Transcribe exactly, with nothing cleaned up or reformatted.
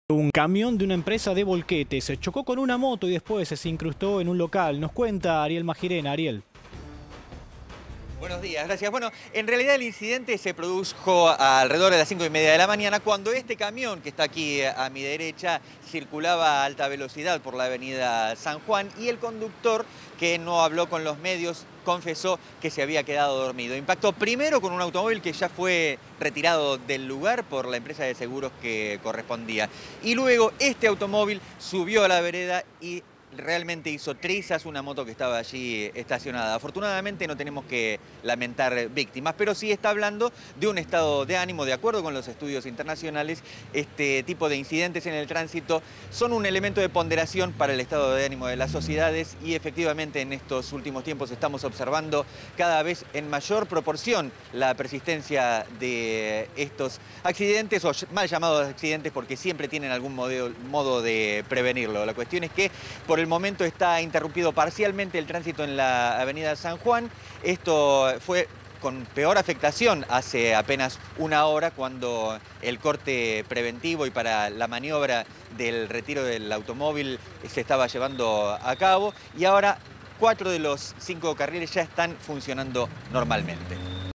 Un camión de una empresa de volquetes se chocó con una moto y después se incrustó en un local. Nos cuenta Ariel Majirena. Ariel. Buenos días, gracias. Bueno, en realidad el incidente se produjo alrededor de las cinco y media de la mañana cuando este camión que está aquí a mi derecha circulaba a alta velocidad por la avenida San Juan y el conductor, que no habló con los medios, confesó que se había quedado dormido. Impactó primero con un automóvil que ya fue retirado del lugar por la empresa de seguros que correspondía. Y luego este automóvil subió a la vereda y realmente hizo trizas una moto que estaba allí estacionada. Afortunadamente no tenemos que lamentar víctimas, pero sí está hablando de un estado de ánimo. De acuerdo con los estudios internacionales, este tipo de incidentes en el tránsito son un elemento de ponderación para el estado de ánimo de las sociedades y efectivamente en estos últimos tiempos estamos observando cada vez en mayor proporción la persistencia de estos accidentes, o mal llamados accidentes, porque siempre tienen algún modelo, modo de prevenirlo. La cuestión es que por el momento está interrumpido parcialmente el tránsito en la avenida San Juan. Esto fue con peor afectación hace apenas una hora, cuando el corte preventivo y para la maniobra del retiro del automóvil se estaba llevando a cabo, y ahora cuatro de los cinco carriles ya están funcionando normalmente.